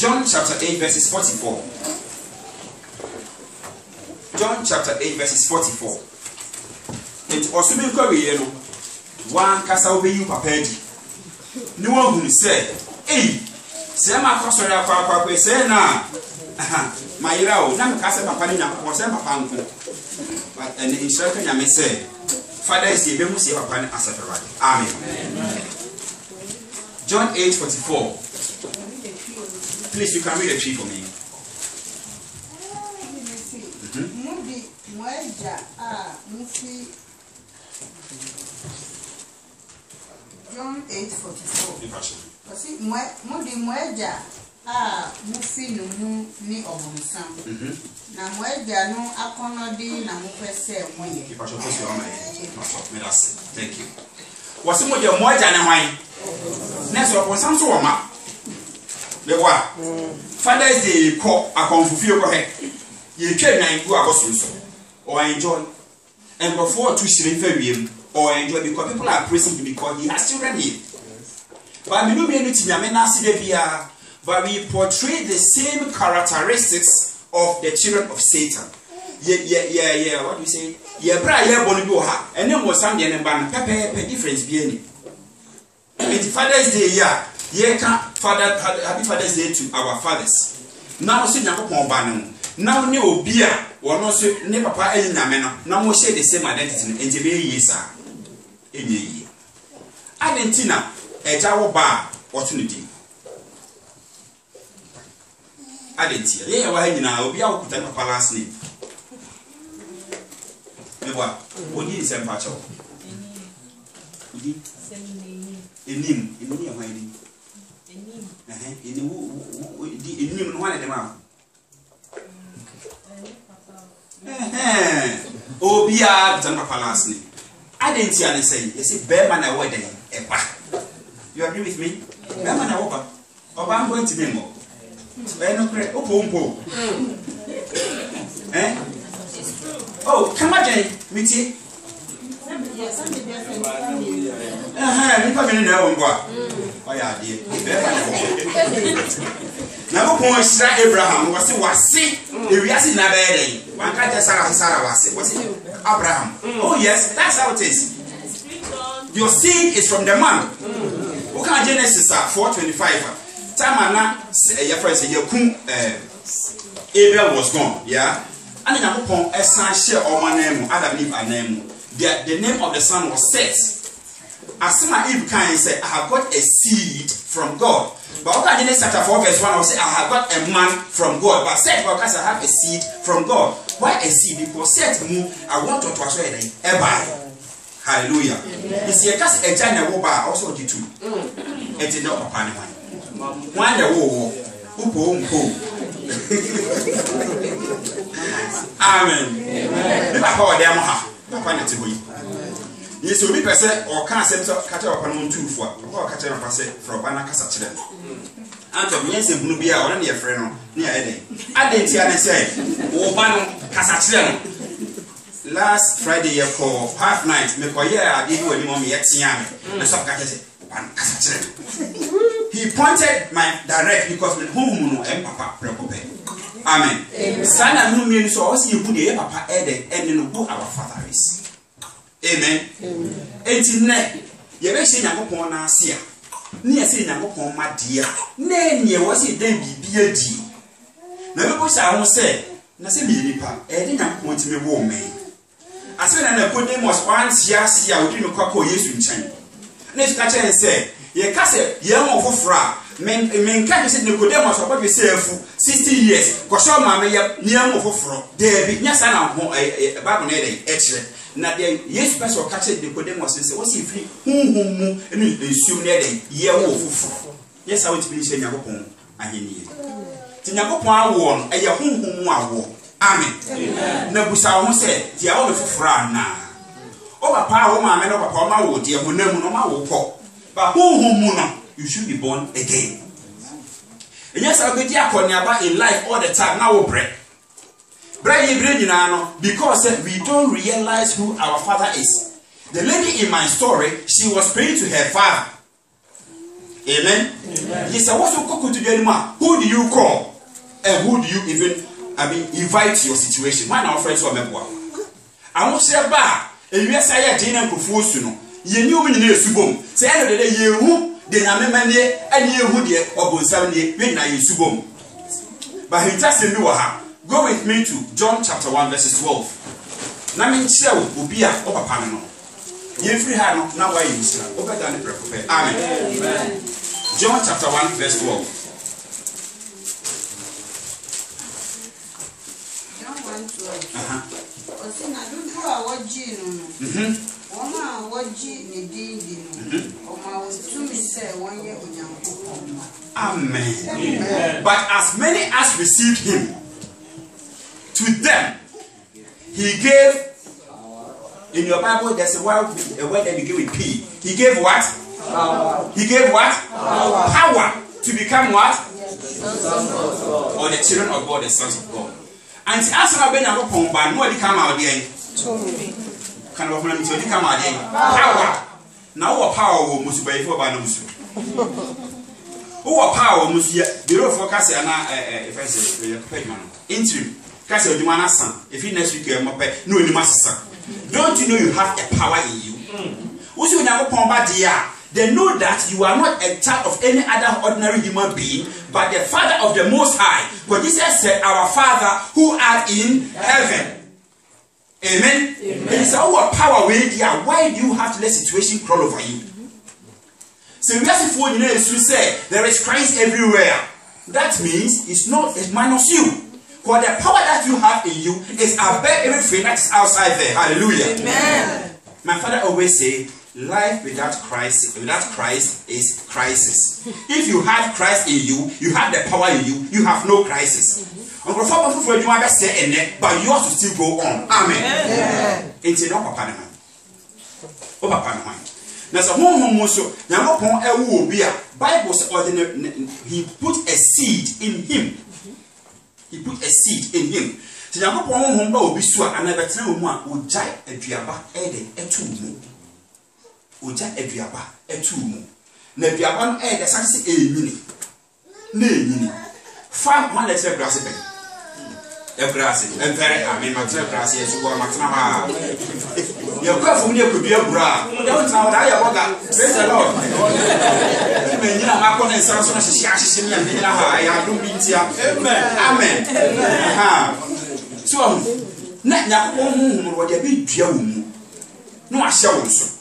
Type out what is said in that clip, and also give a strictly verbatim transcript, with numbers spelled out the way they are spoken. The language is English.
John chapter eight verses forty-four. John chapter eight verses forty-four. It also means that one casa will be you prepared. No one who said, hey, say my cousin, Papa, say now, my hero, Nam Casa Papanina was a panko. But an instruction I may say, Father is the Bemusi of Pan Asafari. Amen. John eight forty-four. Please, you can read a tree for me. John eight forty-four. Kasi mudi mweja a mufi numu ni obunsam. Na mweja no akono di na mupese moye. Thank you. Wasi mudi mweja na hwan? Neso obunsam so woma. Le wa. Father's Day ko akonfufie ko he. Ye twa nwan gu abosunso. Or enjoy. And before to shiri fa wiem. Or enjoy because people are praising him because he has children here. But we don't but we portray the same characteristics of the children of Satan. Yeah, yeah, yeah, yeah. What do you say? Yeah, bra, yeah, boni do ha. And then was some and ban pepe difference be any. It's Father's Day, yeah. Yeah, can Father happy Father's Day to our fathers. Now see na ko ban now ne obi a wono so ne papa ayi nyame no na mo share the same identity and be yi sa enye yi adentina eja wo ba opportunity adentia ye wa nyina obi a okuta papa last name me wa oni is em pacho odi enim enim ya hwan ni enim eh enim wo di enim no wan dem a eh obia bitan papa last name adentia ne say you see bear man award dem eba. You agree with me? Bear man award oba am going to be more eh no pray opompo eh oh come again miti eh mi pa me na wo ngwa o ya de bear man award na go pon Isra Abraham was wase ewiase na be den wan ka Sarah Sarah wase was Abraham. Oh yes, that's how it is. Your seed is from the man. Look at Genesis four twenty-five. Time na your friend say yakun Abel was gone, yeah. And then upon a son share or my name, Adam Eve a name. The the name of the son was Seth. As my Eve can say, I have got a seed from God. But look at Genesis chapter four verse one, I will say, I have got a man from God. But Seth, because I have a seed from God. Why a seed? Because Seth move, I want to transfer it. Ever. Hallelujah. You see, a cast a giant woba also did two. It did not upon one. One the war. Upo umpo. Amen. Never call them ha. Upon it to be. Yes, will be per se or can't send catch up on two for or catch up from Banacasa children. Anto yes, and Blubia or any friend near Eddie. I didn't hear say, oh, Bano Casachilano. Last Friday for half night, me for year I did when mommy yet yam. The sub He pointed my direct because with whom no and papa preoccupy. Amen. Sana no means so also you put the papa Eddie and then who our father is. Amen. Enti ne ye be se Nyankopon na ase a ne ye se Nyankopon ma dia na ne wo se dan bibia di na me bo sha ho se na se mi nipa e de Nyankopon ti me wo me ase na na Nicodemus wan sia sia odi no kwakọ Yesu nchan na su ka che se ye ka se ye mo fofora men men ka se Nicodemus obo be se afu sixty years ko so ma me ye ne mo foforo de bi nya sa na ho Bible na e de e kire na de Yesu pese o kache Nicodemus say wo si firi hunhum mu enu ensum na de ye wo fufu yes how it be say Nyankopon ahenie ti Nyankopon awo no eye hunhum mu awo amen na busa wo say ti awo me fufura na o papa wo ma me no papa o ma wo de honam no ma wo ko ba hunhum mu no you should be born again and yes I be dia about in life all the time now we pray. Because we don't realize who our father is. The lady in my story, she was praying to her father. Amen. Yes, I was to the anymore. Who do you call? And who do you even I mean invite to your situation? Man, our friends were member. I won't say ba. And yes, I had dinner profusuno. You knew me near Subom. Say the day you who then I remember and you who dear or seven year when I use Subom. But he just said, go with me to John chapter one, verses twelve. Namin Shell will be a upper panel. You free hand now why you say, over than the prepare. Amen. John chapter one, verse twelve. John one twelve. Uh huh. I don't know what gene. Oma waji ni dindi no. Oma wutumi say one year onyankopon. Amen. But as many as received him, to them he gave. In your Bible, there's a word, a word that begins with P. He gave what? Power. He gave what? Power. Power to become what? Yes. Or the children of God, the sons of God. And as I been a pump, but nobody come out there. Can of money to come out there. Power. Now, what power will Musu by for Banamusu? What power must you be for Cassia? If I say, payment interim. Cassia, the man, son. If you next week, you're no, you must son. Don't you know you have a power in you? Who's you never pump dear? They know that you are not a child of any other ordinary human being, but the Father of the Most High. For Jesus said, our Father who art in heaven. Amen. Amen. And it's our power with you. Why do you have to let situation crawl over you? So we have to you know, as you say, there is Christ everywhere. That means it's not it's minus you. For the power that you have in you is above everything that is outside there. Hallelujah. Amen. My father always say, life without Christ, without Christ is crisis. If you have Christ in you, you have the power in you, you have no crisis. But you have to still go on. Amen. It's enough, Papa. Oh, Papa. Now, so home also, now upon a woo be a Bible ordinary. He put a seed in him. He put a seed in him. So now upon home will be sure another time would die a diaba, added a two moon. Would die a diaba, a two moon. Nebiaban add a sassy a mini. Nay, five one letter grassy. A grassy, and very, I mean, my grassy as you were my time. Your girlfriend could be a bra. Don't know what I about that. Praise the Lord. Even you know, my cousin sounds so much as she and I don't mean to. Amen. Amen. So, not now, what you be, Joe. No, I shall also.